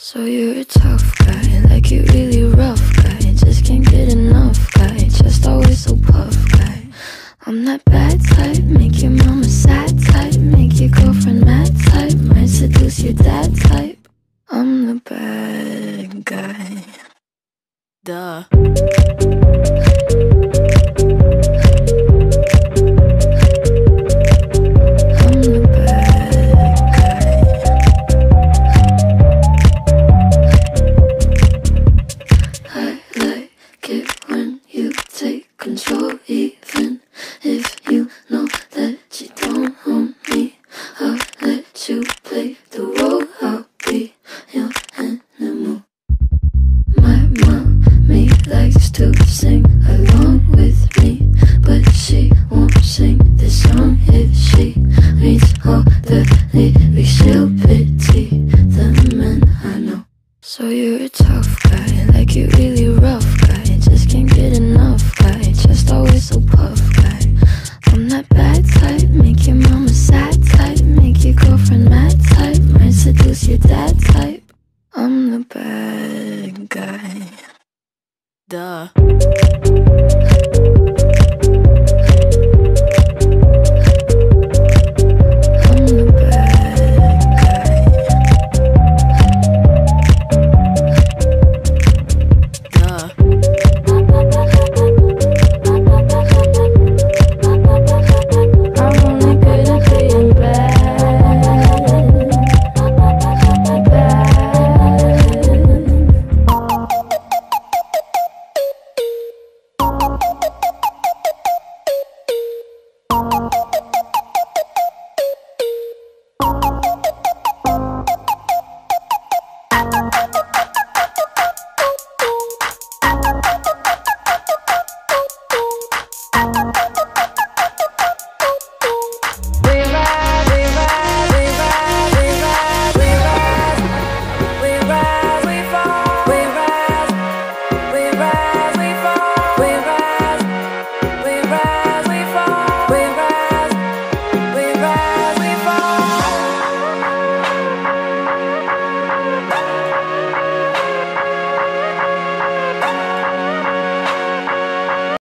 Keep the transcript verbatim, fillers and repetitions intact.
So you're a tough guy, like you really rough guy. Just can't get enough guy, just always so puff guy. I'm that bad type, make your mama sad type, make your girlfriend mad type, might seduce your dad type. I'm the bad guy. Duh. Control, even if you know that you don't own me. I'll let you play the role, I'll be your animal. My mommy likes to sing along with me, but she won't sing this song if she reads all the lyrics. She'll pity the men I know. So you're a tough guy, like you really rough guy, just can't get enough guy, just always so puff guy. I'm that bad type, make your mama sad type, make your girlfriend mad type, might seduce your dad type. I'm the bad guy. Duh.